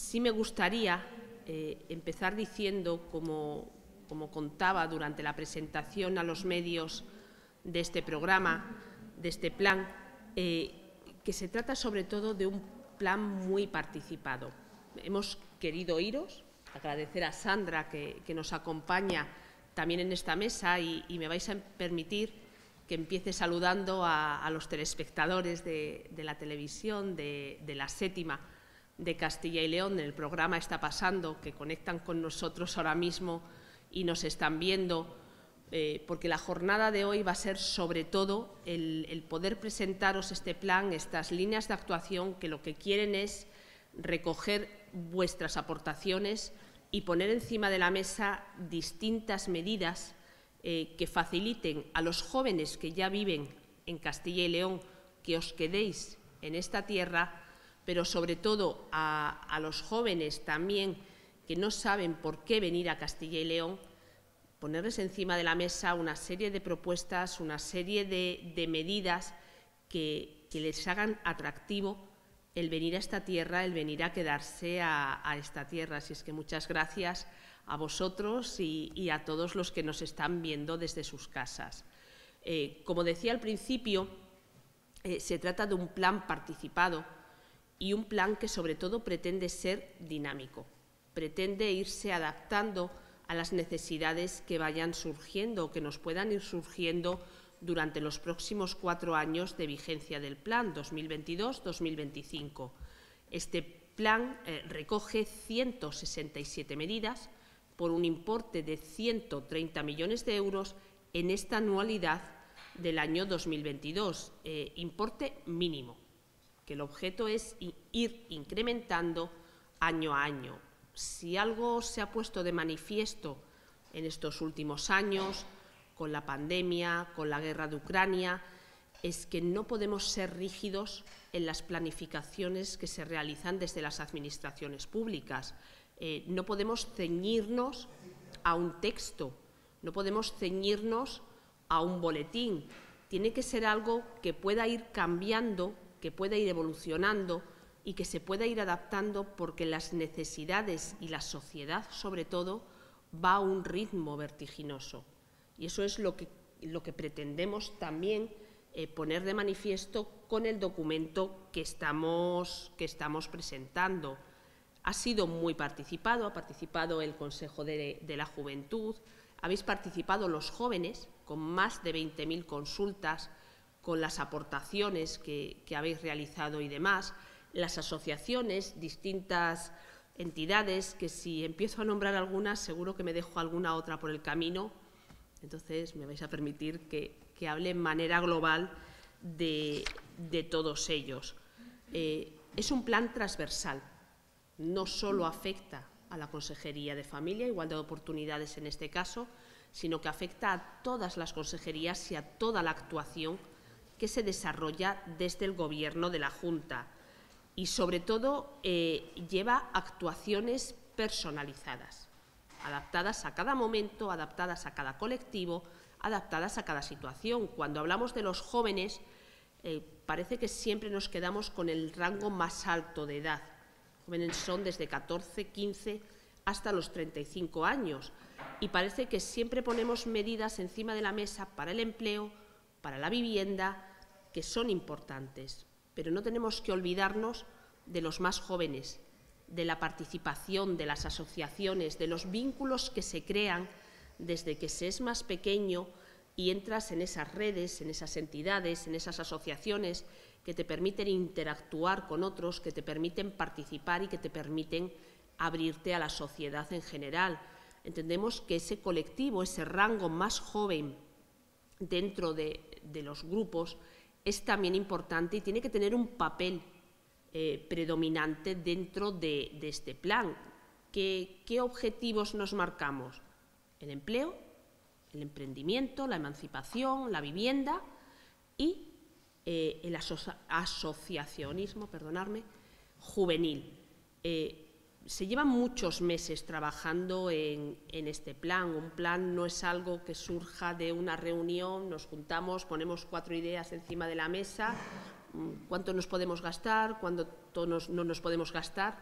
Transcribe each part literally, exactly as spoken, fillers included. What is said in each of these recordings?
sí me gustaría eh, empezar diciendo, como, como contaba durante la presentación a los medios de este programa, de este plan, eh, que se trata sobre todo de un plan muy participado. Hemos querido oíros, agradecer a Sandra que, que nos acompaña también en esta mesa y, y me vais a permitir que empiece saludando a, a los telespectadores de, de la televisión, de, de la séptima de Castilla y León. En el programa Está Pasando, que conectan con nosotros ahora mismo y nos están viendo, eh, porque la jornada de hoy va a ser sobre todo el, el poder presentaros este plan, estas líneas de actuación que lo que quieren es recoger vuestras aportaciones y poner encima de la mesa distintas medidas eh, que faciliten a los jóvenes que ya viven en Castilla y León que os quedéis en esta tierra, pero sobre todo a, a los jóvenes también que no saben por qué venir a Castilla y León, ponerles encima de la mesa una serie de propuestas, una serie de, de medidas que, que les hagan atractivo el venir a esta tierra, el venir a quedarse a, a esta tierra. Así es que muchas gracias a vosotros y, y a todos los que nos están viendo desde sus casas. Eh, como decía al principio, eh, se trata de un plan participado y un plan que sobre todo pretende ser dinámico, pretende irse adaptando a las necesidades que vayan surgiendo o que nos puedan ir surgiendo durante los próximos cuatro años de vigencia del plan dos mil veintidós dos mil veinticinco. Este plan eh, recoge ciento sesenta y siete medidas por un importe de ciento treinta millones de euros en esta anualidad del año dos mil veintidós, eh, importe mínimo, que el objeto es ir incrementando año a año. Si algo se ha puesto de manifiesto en estos últimos años, con la pandemia, con la guerra de Ucrania, es que no podemos ser rígidos en las planificaciones que se realizan desde las administraciones públicas. Eh, no podemos ceñirnos a un texto, no podemos ceñirnos a un boletín. Tiene que ser algo que pueda ir cambiando, que pueda ir evolucionando y que se pueda ir adaptando, porque las necesidades y la sociedad, sobre todo, va a un ritmo vertiginoso. Y eso es lo que, lo que pretendemos también eh, poner de manifiesto con el documento que estamos, que estamos presentando. Ha sido muy participado, ha participado el Consejo de, de la Juventud, habéis participado los jóvenes con más de veinte mil consultas, con las aportaciones que, que habéis realizado y demás, las asociaciones, distintas entidades, que si empiezo a nombrar algunas seguro que me dejo alguna otra por el camino. Entonces, me vais a permitir que, que hable en manera global de, de todos ellos. Eh, es un plan transversal, no solo afecta a la Consejería de Familia, Igualdad de Oportunidades en este caso, sino que afecta a todas las consejerías y a toda la actuación que se desarrolla desde el Gobierno de la Junta. Y, sobre todo, eh, lleva actuaciones personalizadas, adaptadas a cada momento, adaptadas a cada colectivo, adaptadas a cada situación. Cuando hablamos de los jóvenes, eh, parece que siempre nos quedamos con el rango más alto de edad. Los jóvenes son desde catorce, quince hasta los treinta y cinco años. Y parece que siempre ponemos medidas encima de la mesa para el empleo, para la vivienda, que son importantes. Pero no tenemos que olvidarnos de los más jóvenes, de la participación, de las asociaciones, de los vínculos que se crean desde que se es más pequeño y entras en esas redes, en esas entidades, en esas asociaciones que te permiten interactuar con otros, que te permiten participar y que te permiten abrirte a la sociedad en general. Entendemos que ese colectivo, ese rango más joven dentro de, de los grupos, es también importante y tiene que tener un papel eh, predominante dentro de, de este plan. ¿Qué, ¿Qué objetivos nos marcamos? El empleo, el emprendimiento, la emancipación, la vivienda y eh, el aso asociacionismo, perdonadme, juvenil. Eh, se llevan muchos meses trabajando en, en este plan. Un plan no es algo que surja de una reunión, nos juntamos, ponemos cuatro ideas encima de la mesa, cuánto nos podemos gastar, cuánto nos, no nos podemos gastar,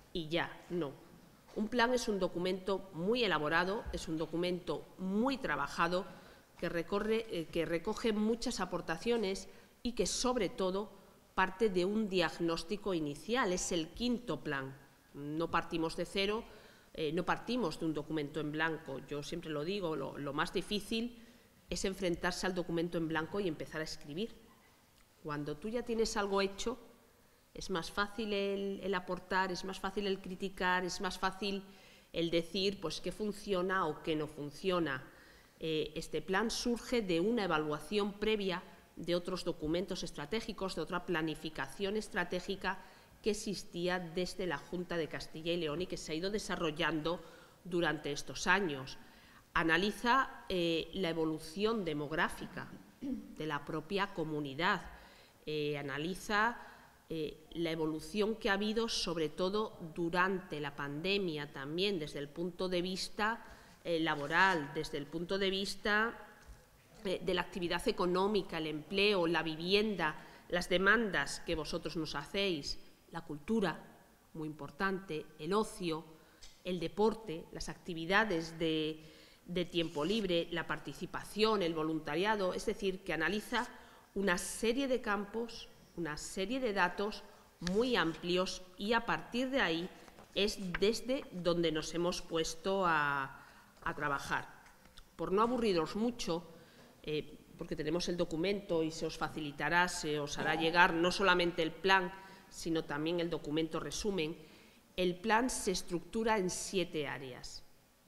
y ya, no. Un plan es un documento muy elaborado, es un documento muy trabajado, que, recorre, eh, que recoge muchas aportaciones y que, sobre todo, parte de un diagnóstico inicial. Es el quinto plan. No partimos de cero, eh, no partimos de un documento en blanco. Yo siempre lo digo, lo, lo más difícil es enfrentarse al documento en blanco y empezar a escribir. Cuando tú ya tienes algo hecho, es más fácil el, el aportar, es más fácil el criticar, es más fácil el decir pues, qué funciona o qué no funciona. Eh, este plan surge de una evaluación previa de otros documentos estratégicos, de otra planificación estratégica que existía desde la Junta de Castilla y León y que se ha ido desarrollando durante estos años. Analiza eh, la evolución demográfica de la propia comunidad, eh, analiza eh, la evolución que ha habido, sobre todo durante la pandemia, también desde el punto de vista eh, laboral, desde el punto de vista eh, de la actividad económica, el empleo, la vivienda, las demandas que vosotros nos hacéis, la cultura, muy importante, el ocio, el deporte, las actividades de, de tiempo libre, la participación, el voluntariado, es decir, que analiza una serie de campos, una serie de datos muy amplios y a partir de ahí es desde donde nos hemos puesto a, a trabajar. Por no aburriros mucho, eh, porque tenemos el documento y se os facilitará, se os hará llegar no solamente el plan, sino también el documento resumen, el plan se estructura en siete áreas.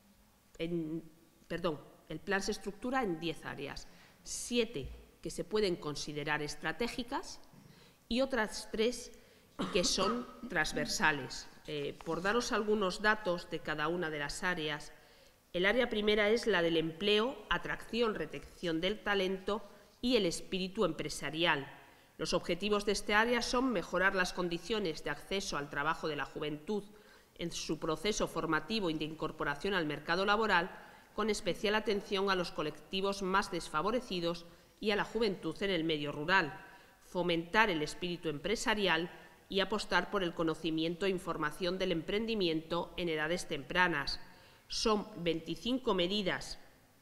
En, perdón, el plan se estructura en diez áreas, siete que se pueden considerar estratégicas y otras tres que son transversales. Eh, por daros algunos datos de cada una de las áreas, el área primera es la del empleo, atracción, retención del talento y el espíritu empresarial. Los objetivos de este área son mejorar las condiciones de acceso al trabajo de la juventud en su proceso formativo y de incorporación al mercado laboral, con especial atención a los colectivos más desfavorecidos y a la juventud en el medio rural, fomentar el espíritu empresarial y apostar por el conocimiento e información del emprendimiento en edades tempranas. Son veinticinco medidas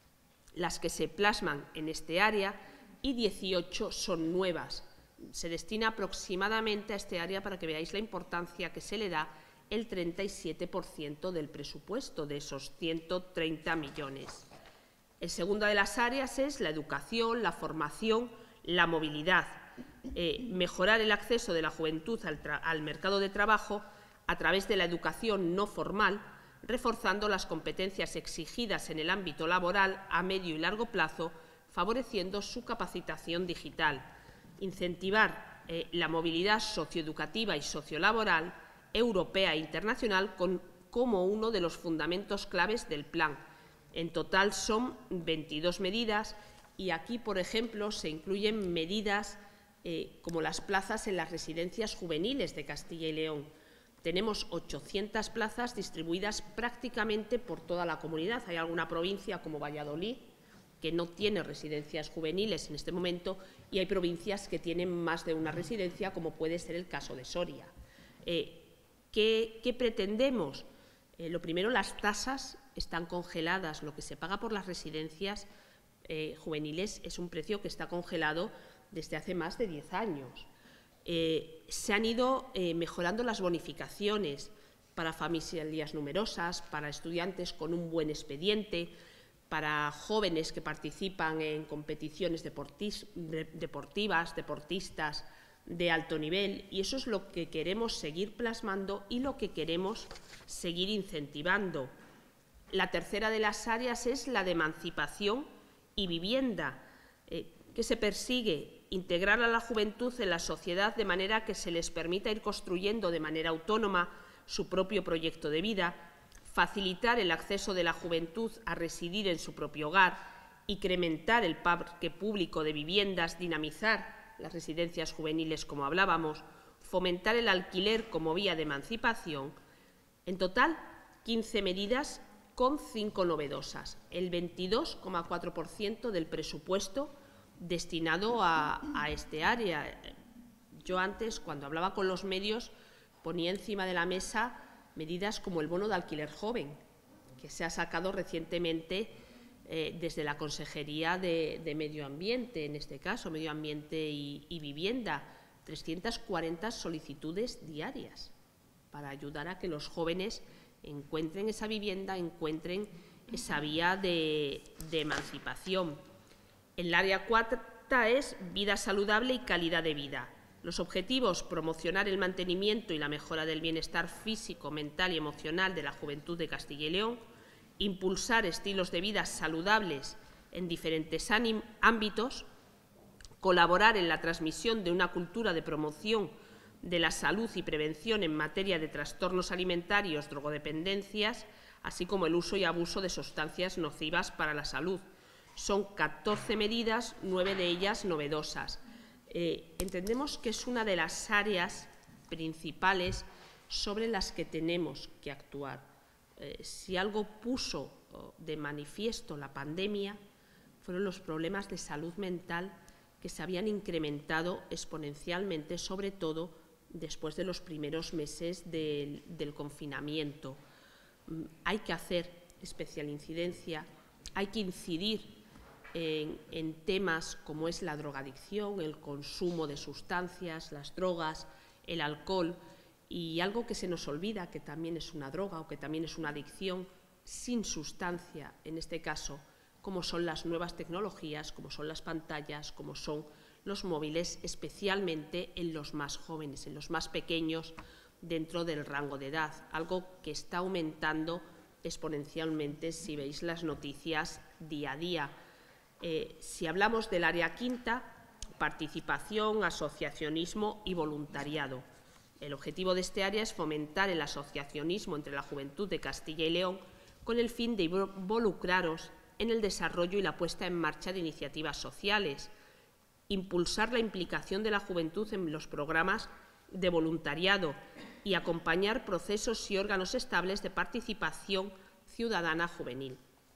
las que se plasman en este área y dieciocho son nuevas. Se destina aproximadamente a este área, para que veáis la importancia que se le da, el treinta y siete por ciento del presupuesto de esos ciento treinta millones. El segundo de las áreas es la educación, la formación, la movilidad. Eh, mejorar el acceso de la juventud al, al mercado de trabajo a través de la educación no formal, reforzando las competencias exigidas en el ámbito laboral a medio y largo plazo, favoreciendo su capacitación digital. Incentivar eh, la movilidad socioeducativa y sociolaboral europea e internacional con, como uno de los fundamentos claves del plan. En total son veintidós medidas y aquí, por ejemplo, se incluyen medidas eh, como las plazas en las residencias juveniles de Castilla y León. Tenemos ochocientas plazas distribuidas prácticamente por toda la comunidad. Hay alguna provincia como Valladolid que no tiene residencias juveniles en este momento y hay provincias que tienen más de una residencia, como puede ser el caso de Soria. Eh, ¿qué, ¿Qué pretendemos? Eh, lo primero, las tasas están congeladas. Lo que se paga por las residencias eh, juveniles es un precio que está congelado desde hace más de diez años. Eh, se han ido eh, mejorando las bonificaciones para familias numerosas, para estudiantes con un buen expediente, para jóvenes que participan en competiciones deportivas, deportistas de alto nivel, y eso es lo que queremos seguir plasmando y lo que queremos seguir incentivando. La tercera de las áreas es la de emancipación y vivienda, eh, que se persigue integrar a la juventud en la sociedad de manera que se les permita ir construyendo de manera autónoma su propio proyecto de vida, facilitar el acceso de la juventud a residir en su propio hogar, incrementar el parque público de viviendas, dinamizar las residencias juveniles, como hablábamos, fomentar el alquiler como vía de emancipación. En total, quince medidas con cinco novedosas, el veintidós coma cuatro por ciento del presupuesto destinado a, a este área. Yo antes, cuando hablaba con los medios, ponía encima de la mesa medidas como el bono de alquiler joven, que se ha sacado recientemente eh, desde la Consejería de, de Medio Ambiente, en este caso, Medio Ambiente y, y Vivienda, trescientas cuarenta solicitudes diarias para ayudar a que los jóvenes encuentren esa vivienda, encuentren esa vía de, de emancipación. El área cuarta es vida saludable y calidad de vida. Los objetivos: promocionar el mantenimiento y la mejora del bienestar físico, mental y emocional de la juventud de Castilla y León, impulsar estilos de vida saludables en diferentes ámbitos, colaborar en la transmisión de una cultura de promoción de la salud y prevención en materia de trastornos alimentarios, drogodependencias, así como el uso y abuso de sustancias nocivas para la salud. Son catorce medidas, nueve de ellas novedosas. Eh, entendemos que es una de las áreas principales sobre las que tenemos que actuar. Eh, si algo puso oh, de manifiesto la pandemia, fueron los problemas de salud mental que se habían incrementado exponencialmente, sobre todo después de los primeros meses del, del confinamiento. Hay que hacer especial incidencia, hay que incidir en, en temas como es la drogadicción, el consumo de sustancias, las drogas, el alcohol, y algo que se nos olvida, que también es una droga o que también es una adicción sin sustancia, en este caso, como son las nuevas tecnologías, como son las pantallas, como son los móviles, especialmente en los más jóvenes, en los más pequeños dentro del rango de edad, algo que está aumentando exponencialmente si veis las noticias día a día. Eh, si hablamos del área quinta, participación, asociacionismo y voluntariado. El objetivo de este área es fomentar el asociacionismo entre la juventud de Castilla y León con el fin de involucraros en el desarrollo y la puesta en marcha de iniciativas sociales, impulsar la implicación de la juventud en los programas de voluntariado y acompañar procesos y órganos estables de participación ciudadana juvenil.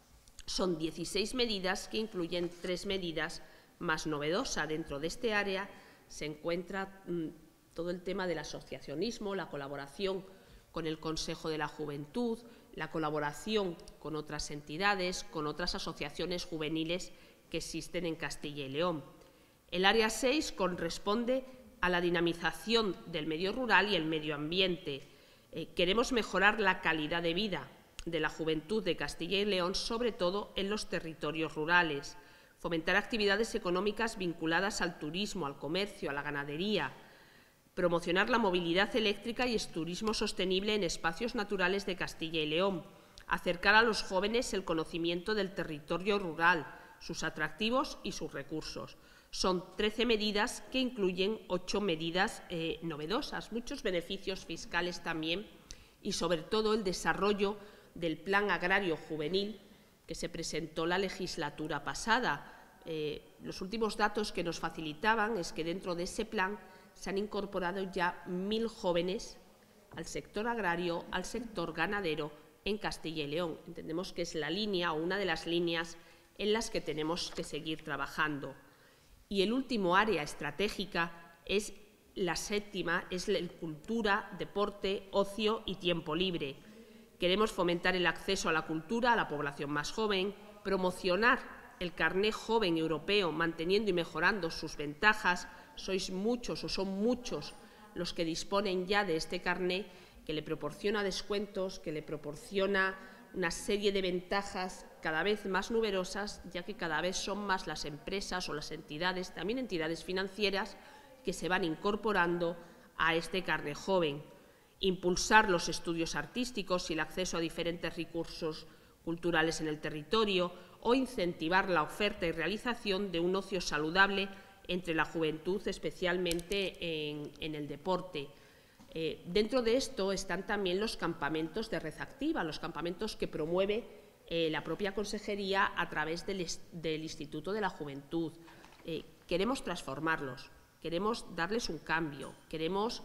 Son dieciséis medidas que incluyen tres medidas más novedosas. Dentro de este área se encuentra mmm, todo el tema del asociacionismo, la colaboración con el Consejo de la Juventud, la colaboración con otras entidades, con otras asociaciones juveniles que existen en Castilla y León. El área seis corresponde a la dinamización del medio rural y el medio ambiente. Eh, queremos mejorar la calidad de vida de la juventud de Castilla y León, sobre todo en los territorios rurales. Fomentar actividades económicas vinculadas al turismo, al comercio, a la ganadería. Promocionar la movilidad eléctrica y el turismo sostenible en espacios naturales de Castilla y León. Acercar a los jóvenes el conocimiento del territorio rural, sus atractivos y sus recursos. Son trece medidas que incluyen ocho medidas eh, novedosas, muchos beneficios fiscales también y, sobre todo, el desarrollo del Plan Agrario Juvenil que se presentó la legislatura pasada. Eh, los últimos datos que nos facilitaban es que dentro de ese plan se han incorporado ya mil jóvenes al sector agrario, al sector ganadero en Castilla y León. Entendemos que es la línea o una de las líneas en las que tenemos que seguir trabajando. Y el último área estratégica es la séptima, es la cultura, deporte, ocio y tiempo libre. Queremos fomentar el acceso a la cultura a la población más joven, promocionar el carné joven europeo, manteniendo y mejorando sus ventajas. Sois muchos o son muchos los que disponen ya de este carné, que le proporciona descuentos, que le proporciona una serie de ventajas cada vez más numerosas, ya que cada vez son más las empresas o las entidades, también entidades financieras, que se van incorporando a este carné joven. Impulsar los estudios artísticos y el acceso a diferentes recursos culturales en el territorio, o incentivar la oferta y realización de un ocio saludable entre la juventud, especialmente en, en el deporte. Eh, dentro de esto están también los campamentos de red activa, los campamentos que promueve eh, la propia Consejería a través del, del Instituto de la Juventud. Eh, queremos transformarlos, queremos darles un cambio, queremos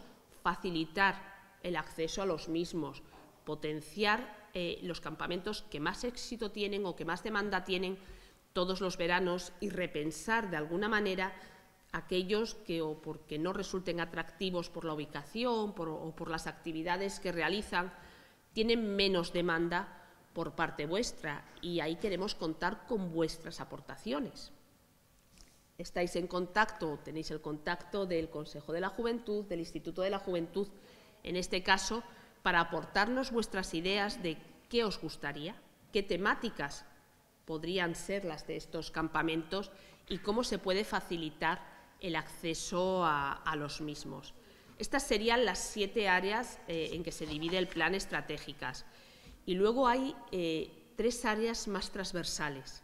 facilitar el acceso a los mismos, potenciar eh, los campamentos que más éxito tienen o que más demanda tienen todos los veranos y repensar de alguna manera aquellos que o porque no resulten atractivos por la ubicación por, o por las actividades que realizan, tienen menos demanda por parte vuestra y ahí queremos contar con vuestras aportaciones. Estáis en contacto, tenéis el contacto del Consejo de la Juventud, del Instituto de la Juventud, en este caso, para aportarnos vuestras ideas de qué os gustaría, qué temáticas podrían ser las de estos campamentos y cómo se puede facilitar el acceso a, a los mismos. Estas serían las siete áreas eh, en que se divide el plan estratégicas. Y luego hay eh, tres áreas más transversales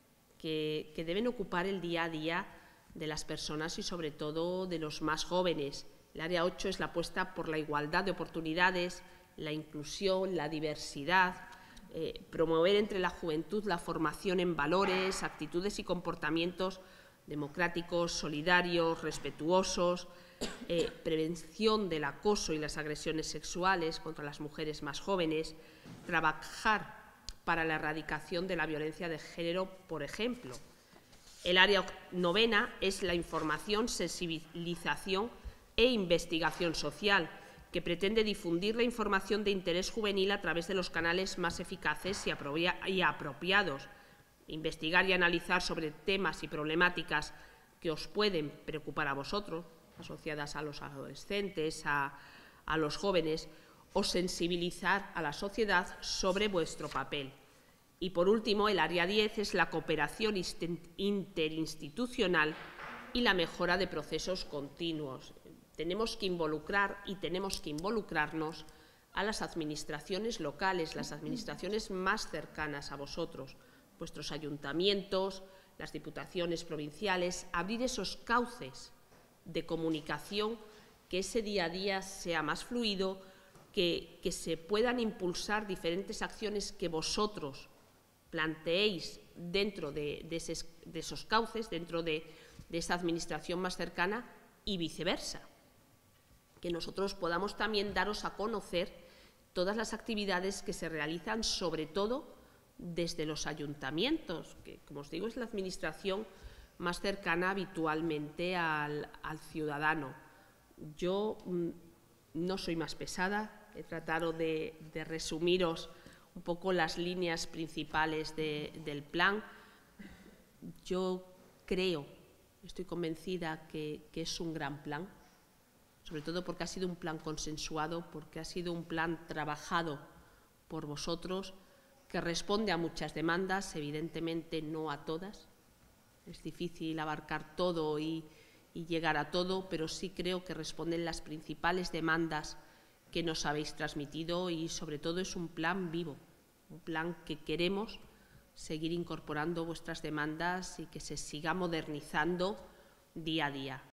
que, que deben ocupar el día a día de las personas y sobre todo de los más jóvenes. El área ocho es la apuesta por la igualdad de oportunidades, la inclusión, la diversidad, eh, promover entre la juventud la formación en valores, actitudes y comportamientos democráticos, solidarios, respetuosos, eh, prevención del acoso y las agresiones sexuales contra las mujeres más jóvenes, trabajar para la erradicación de la violencia de género, por ejemplo. El área novena es la información, sensibilización e investigación social, que pretende difundir la información de interés juvenil a través de los canales más eficaces y, y apropiados, investigar y analizar sobre temas y problemáticas que os pueden preocupar a vosotros, asociadas a los adolescentes, a, a los jóvenes, o sensibilizar a la sociedad sobre vuestro papel. Y, por último, el área diez es la cooperación interinstitucional y la mejora de procesos continuos. Tenemos que involucrar y tenemos que involucrarnos a las administraciones locales, las administraciones más cercanas a vosotros, vuestros ayuntamientos, las diputaciones provinciales, abrir esos cauces de comunicación, que ese día a día sea más fluido, que, que se puedan impulsar diferentes acciones que vosotros planteéis dentro de, de, esos, de esos cauces, dentro de, de esa administración más cercana y viceversa. Que nosotros podamos también daros a conocer todas las actividades que se realizan, sobre todo desde los ayuntamientos, que, como os digo, es la administración más cercana habitualmente al, al ciudadano. Yo mm, no soy más pesada, he tratado de, de resumiros un poco las líneas principales de, del plan. Yo creo, estoy convencida que, que es un gran plan, sobre todo porque ha sido un plan consensuado, porque ha sido un plan trabajado por vosotros, que responde a muchas demandas, evidentemente no a todas. Es difícil abarcar todo y, y llegar a todo, pero sí creo que responden las principales demandas que nos habéis transmitido y, sobre todo, es un plan vivo, un plan que queremos seguir incorporando vuestras demandas y que se siga modernizando día a día.